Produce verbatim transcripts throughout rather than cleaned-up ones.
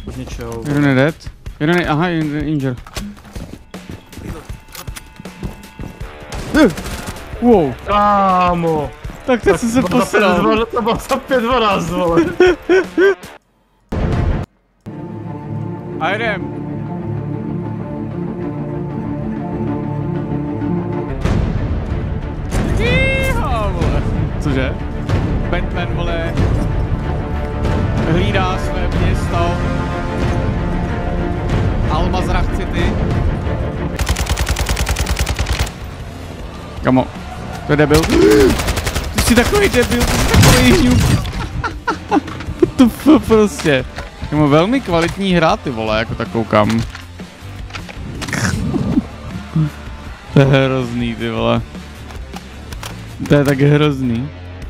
Něčeho. Jeden je dead. Jeden je, aha, jeden je injure. Uh, wow. Kámo. Tak teď jsem se posral. To bylo za pět dvanáct, vole. A jdem. Jíha, vole. Cože? Batman, vole. Hlídá své město. Almazrach City. Kamo, to je debil. Ty jsi takový debil, ty jsi takový hňup. To f prostě. Kamo, velmi kvalitní hra, ty vole, jako tak koukám. To je hrozný, ty vole. To je tak hrozný.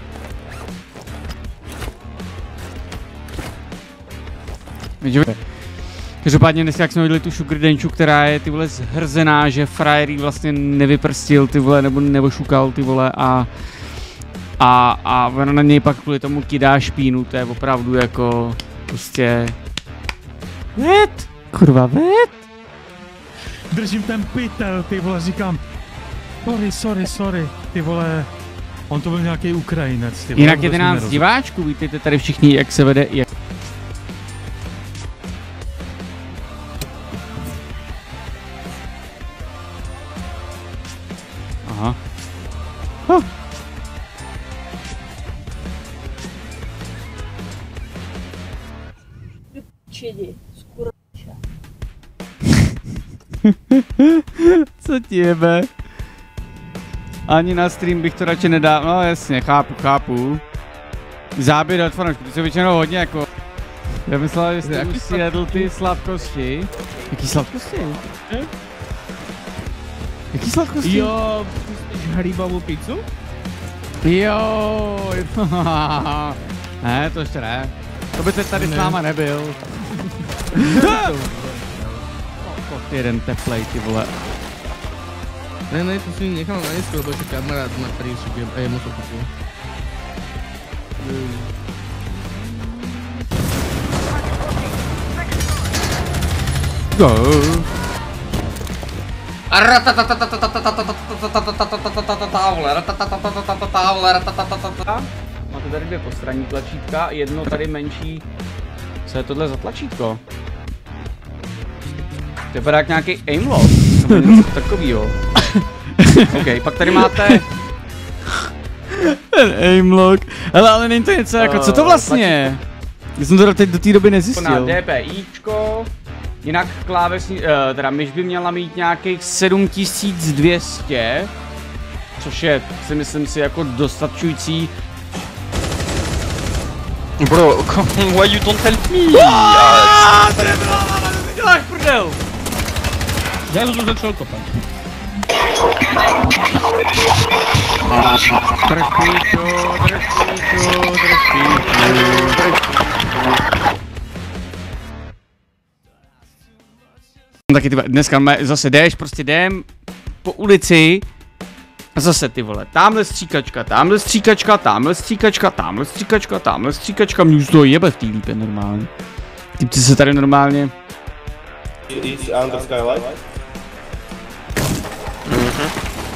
Každopádně dneska, jak jsme viděli tu Sugar Denchu, která je ty vole zhrzená, že frajer vlastně nevyprstil ty vole, nebo nevošukal ty vole a a, a ona na něj pak kvůli tomu kydá špínu, to je opravdu jako prostě vet, kurva vet. Držím ten pytel, ty vole, říkám sorry, sorry, sorry, ty vole, on to byl nějaký Ukrajinec, ty vole. Jinak jedenáct diváčků, vítejte tady všichni, jak se vede, jak... Aha. Huh. Čidi, skurča. Co ti jebe? Ani na stream bych to radši nedal, no jasně, chápu, chápu. Záběr od fanoušků, ty jsou většinou hodně jako... Já myslel, že jste už si jedl ty sladkosti. Jaký sladkosti? Hm? Jaký sladkosti? Jo, myslíš hlíbavou pizzu? Jo, ne, to ještě ne. To by teď tady ne. S náma nebyl. Kot jeden teplej, ty vole. Ne, ne, to si nechal na nízko, lebo je kamarád na prístupe a jemu to kupil. Go! Máte tady dvě postranní tlačítka, jedno tady menší. Co je tohle za tlačítko? To vypadá jak nějaký aimlock, nebo něco takovýho. OK, pak tady máte... Ten aimlock. Hele, ale není to něco jako, co to vlastně je? Já jsem to teď do té doby nezjistil. DPIčko. Jinak klávesní, uh, teda myš by měla mít nějakých sedm tisíc dvě stě, což je, si myslím si, jako dostačující. Bro, why you don't help me? Aaaa, to nebylo, mama, co ty děláš, prdel? Já to začal kopat. Trefíčo, trefíčo, trefíčo, trefíčo. Taky ty, dneska zase jdeš, prostě jdem po ulici a zase ty vole, tamhle stříkačka, tamhle stříkačka, tamhle stříkačka, tamhle stříkačka, tamhle stříkačka, mě už to jebe v té lípě normálně. Typci se tady normálně... It's under skylight. Mhm.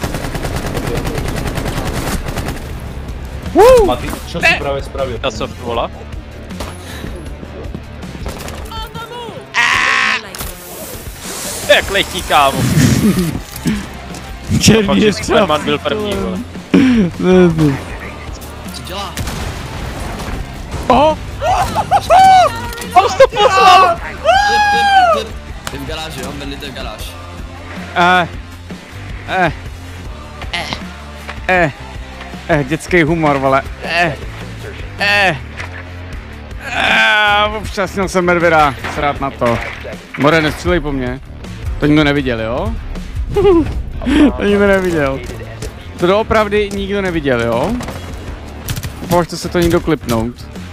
Woo! Mati, čo si práve spravil? Já jsem vola. Jak letí, kámo. Černý je třeba. Spiderman byl první, vole. Co dělá? Oho! On jsi to poslal! Jde v garáži, jo? Merli jde v garáž. Eh. Eh. Eh. Eh, dětský humor, vole. Eh. Eh. Eh. Občasnil jsem medvěda. Srát na to. More, nestřílej po mně. To nikdo neviděl, jo? To nikdo neviděl. To doopravdy nikdo neviděl, jo? Považte se to někdo klipnout.